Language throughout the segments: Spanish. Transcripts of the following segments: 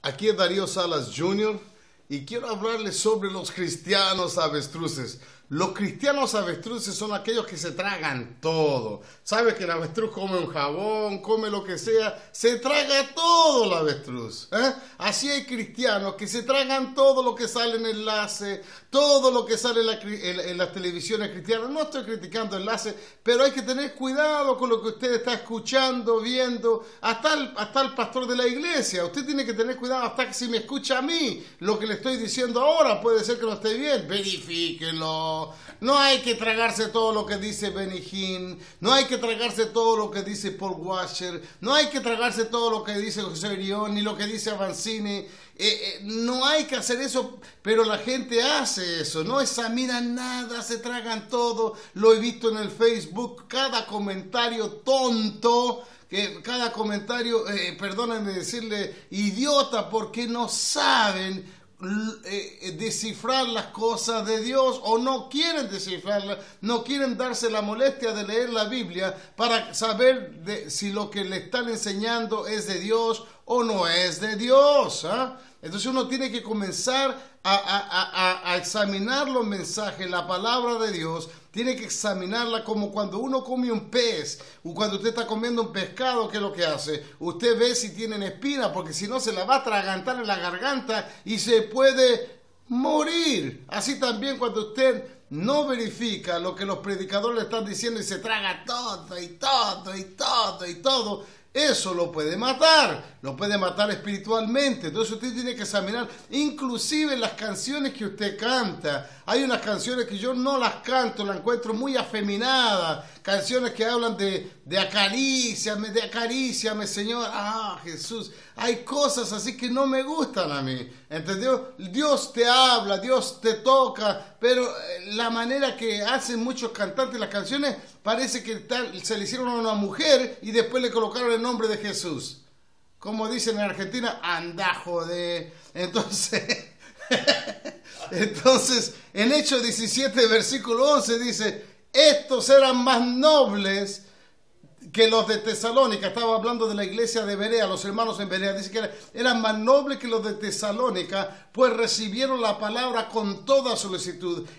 Aquí es Darío Salas Jr. y quiero hablarles sobre los cristianos avestruces. Los cristianos avestruces son aquellos que se tragan todo. ¿Sabe que el avestruz come un jabón, come lo que sea? Se traga todo el avestruz. Así hay cristianos que se tragan todo lo que sale en enlace, todo lo que sale en las televisiones cristianas. No estoy criticando enlace, pero hay que tener cuidado con lo que usted está escuchando, viendo. Hasta el pastor de la iglesia. Usted tiene que tener cuidado hasta que si me escucha a mí, lo que le estoy diciendo ahora puede ser que no esté bien. Verifíquelo. No hay que tragarse todo lo que dice Benny Hinn, no hay que tragarse todo lo que dice Paul Washer, no hay que tragarse todo lo que dice José Orión, ni lo que dice Avancini. No hay que hacer eso, pero la gente hace eso, no examinan nada, se tragan todo. Lo he visto en el Facebook, cada comentario tonto, cada comentario, perdónenme decirle, idiota, porque no saben descifrar las cosas de Dios, o no quieren descifrarlas, no quieren darse la molestia de leer la Biblia para saber si lo que le están enseñando es de Dios o no es de Dios. Entonces uno tiene que comenzar a examinar los mensajes, la palabra de Dios. Tiene que examinarla como cuando uno come un pez, o cuando usted está comiendo un pescado. ¿Qué es lo que hace? Usted ve si tienen espina, porque si no se la va a atragantar en la garganta y se puede morir. Así también cuando usted no verifica lo que los predicadores le están diciendo y se traga todo y todo y todo y todo, eso lo puede matar espiritualmente. Entonces usted tiene que examinar inclusive las canciones que usted canta. Hay unas canciones que yo no las canto, las encuentro muy afeminadas, canciones que hablan de acaríciame Señor, Jesús. Hay cosas así que no me gustan a mí, ¿entendió? Dios te habla, Dios te toca, pero la manera que hacen muchos cantantes las canciones parece que se le hicieron a una mujer y después le colocaron el nombre de Jesús. Como dicen en Argentina, anda joder. Entonces, en Hechos 17, versículo 11 dice, estos eran más nobles que los de Tesalónica. Estaba hablando de la iglesia de Berea, los hermanos en Berea. Dice que eran más nobles que los de Tesalónica, pues recibieron la palabra con toda solicitud,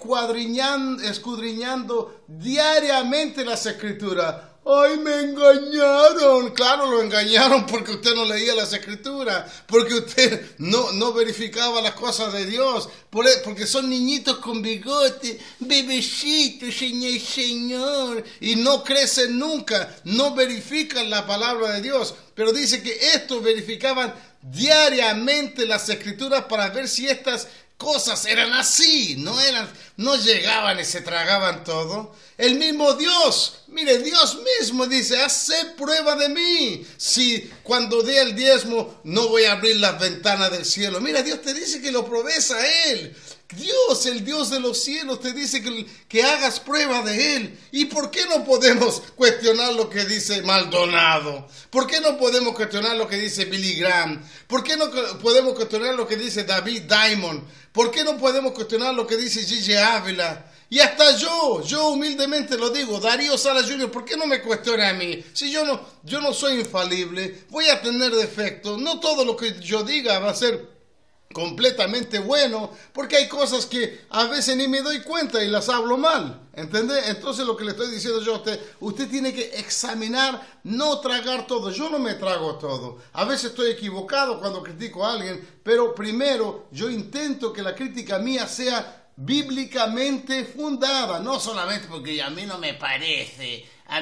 escudriñando diariamente las escrituras. ¡Ay, me engañaron! Claro, lo engañaron porque usted no leía las escrituras, porque usted no verificaba las cosas de Dios, porque son niñitos con bigote, bebecitos, Señor, y no crecen nunca, no verifican la palabra de Dios. Pero dice que estos verificaban diariamente las escrituras para ver si estas cosas eran así, no llegaban y se tragaban todo. El mismo Dios, mire, Dios mismo dice, haced prueba de mí, si cuando dé el diezmo no voy a abrir las ventanas del cielo. Mira, Dios te dice que lo probes a Él. Dios, el Dios de los cielos, te dice que hagas prueba de Él. ¿Y por qué no podemos cuestionar lo que dice Maldonado? ¿Por qué no podemos cuestionar lo que dice Billy Graham? ¿Por qué no podemos cuestionar lo que dice David Diamond? ¿Por qué no podemos cuestionar lo que dice Gigi Ávila? Y hasta yo humildemente lo digo, Darío Salas Jr., ¿por qué no me cuestiona a mí? Si yo no soy infalible, voy a tener defectos. No todo lo que yo diga va a ser completamente bueno, porque hay cosas que a veces ni me doy cuenta y las hablo mal, ¿entendés? Entonces lo que le estoy diciendo yo a usted tiene que examinar, no tragar todo. Yo no me trago todo, a veces estoy equivocado cuando critico a alguien, pero primero yo intento que la crítica mía sea bíblicamente fundada, no solamente porque a mí no me parece.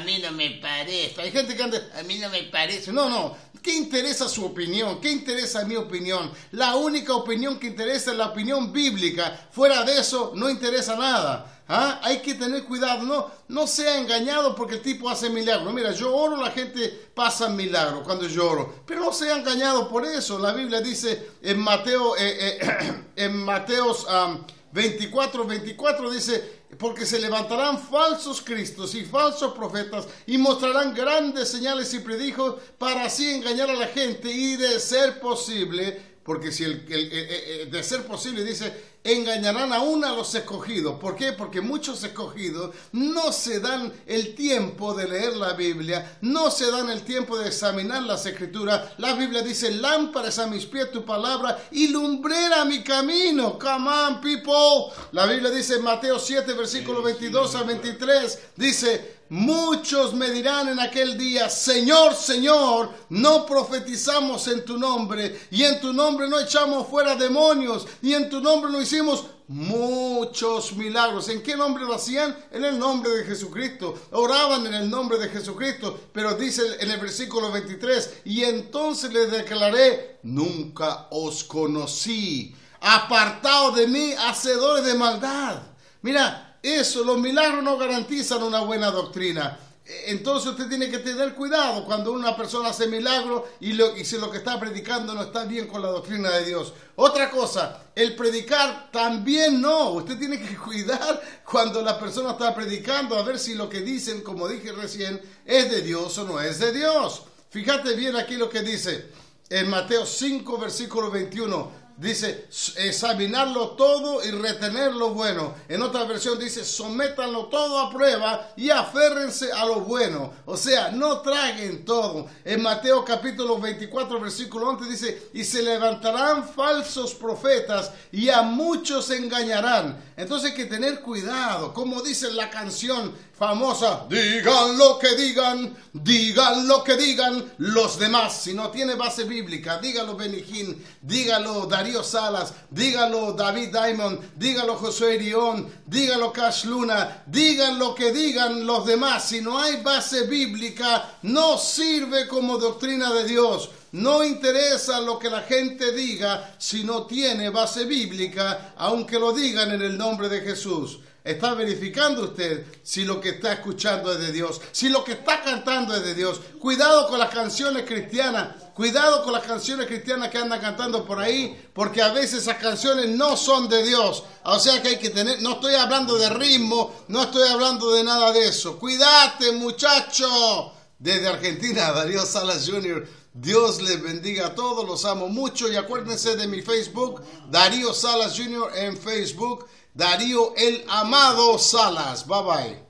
Hay gente que anda, a mí no me parece. No. ¿Qué interesa su opinión? ¿Qué interesa mi opinión? La única opinión que interesa es la opinión bíblica. Fuera de eso, no interesa nada. Hay que tener cuidado. No sea engañado porque el tipo hace milagros. Mira, yo oro, la gente pasa milagros cuando yo oro. Pero no sea engañado por eso. La Biblia dice en Mateos 24 dice, porque se levantarán falsos cristos y falsos profetas y mostrarán grandes señales y prodigios para así engañar a la gente y, de ser posible, porque si de ser posible dice, engañarán aún a los escogidos. ¿Por qué? Porque muchos escogidos no se dan el tiempo de leer la Biblia, no se dan el tiempo de examinar las Escrituras. La Biblia dice, lámparas a mis pies tu palabra y lumbrera mi camino. Come on, people. La Biblia dice en Mateo 7, versículo 22 a 23, dice, muchos me dirán en aquel día, Señor, Señor, no profetizamos en tu nombre, y en tu nombre no echamos fuera demonios, y en tu nombre no hicimos muchos milagros. ¿En qué nombre lo hacían? En el nombre de Jesucristo. Oraban en el nombre de Jesucristo. Pero dice en el versículo 23, y entonces les declaré, nunca os conocí, apartados de mí, hacedores de maldad. Mira, eso, los milagros no garantizan una buena doctrina. Entonces usted tiene que tener cuidado cuando una persona hace milagro y si lo que está predicando no está bien con la doctrina de Dios. Otra cosa, el predicar también no. Usted tiene que cuidar cuando la persona está predicando a ver si lo que dicen, como dije recién, es de Dios o no es de Dios. Fíjate bien aquí lo que dice en Mateo 5, versículo 21. Dice, examinarlo todo y retener lo bueno. En otra versión dice, sométanlo todo a prueba y aférrense a lo bueno. O sea, no traguen todo. En Mateo capítulo 24, versículo 11 dice, y se levantarán falsos profetas y a muchos engañarán. Entonces hay que tener cuidado. Como dice la canción famosa, digan lo que digan los demás. Si no tiene base bíblica, dígalo Benny Hinn, dígalo Darío Salas, dígalo David Diamond, dígalo Josué Irión, dígalo Cash Luna, digan lo que digan los demás. Si no hay base bíblica, no sirve como doctrina de Dios. No interesa lo que la gente diga si no tiene base bíblica, aunque lo digan en el nombre de Jesús. ¿Está verificando usted si lo que está escuchando es de Dios? Si lo que está cantando es de Dios. Cuidado con las canciones cristianas. Cuidado con las canciones cristianas que andan cantando por ahí, porque a veces esas canciones no son de Dios. O sea que hay que tener, no estoy hablando de ritmo, no estoy hablando de nada de eso. Cuídate, muchacho. Desde Argentina, Darío Salas Jr. Dios les bendiga a todos, los amo mucho y acuérdense de mi Facebook, Darío Salas Jr. en Facebook. Darío el Amado Salas. Bye bye.